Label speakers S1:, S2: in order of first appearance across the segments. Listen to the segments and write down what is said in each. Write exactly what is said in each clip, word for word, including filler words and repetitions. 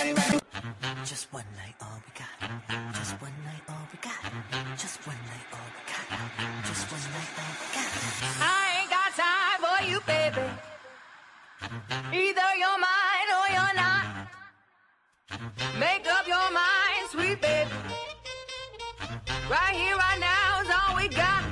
S1: Just one night, all we got. Just one night, all we got. Just one night, all we got. Just one night, all we got.
S2: I ain't got time for you, baby. Either you're mine or you're not. Make up your mind, sweet baby. Right here, right now is all we got.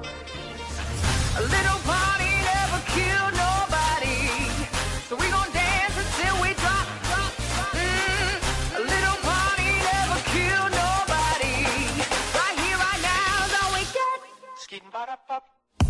S2: A little party never killed nobody, so we gon' dance until we drop. Mm, a little party never killed nobody. Right here, right now is all we got. Skidding ba da pop.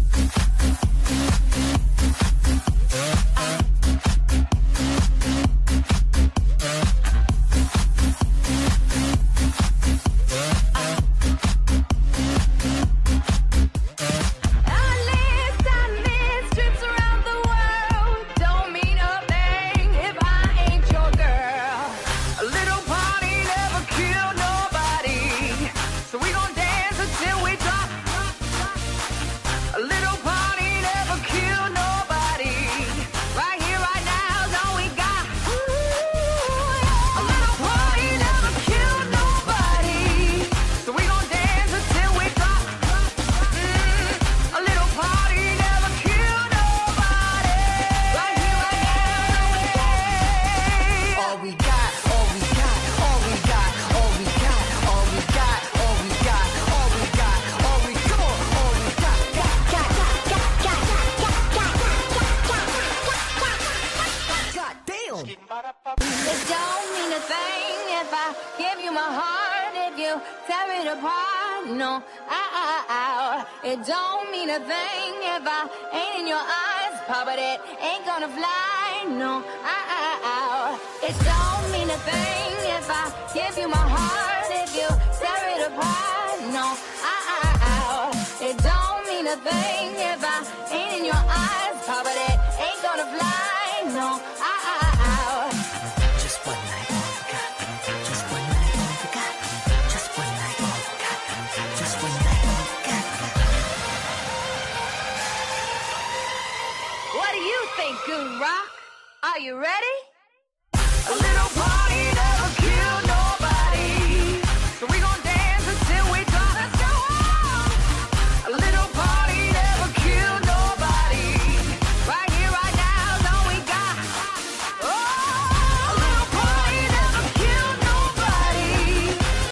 S2: It don't mean a thing if I give you my heart, if you tear it apart. No, ow, ow, ow. It don't mean a thing if I ain't in your eyes, Papa, it ain't gonna fly. No, ow, ow, ow. It don't mean a thing if I give you my heart, if you tear it apart. No, ow, ow, ow. It don't mean a thing if I ain't in your eyes, Papa, it ain't gonna fly. No, ow, ow. What do you think, Good Rock? Are you ready? A little party.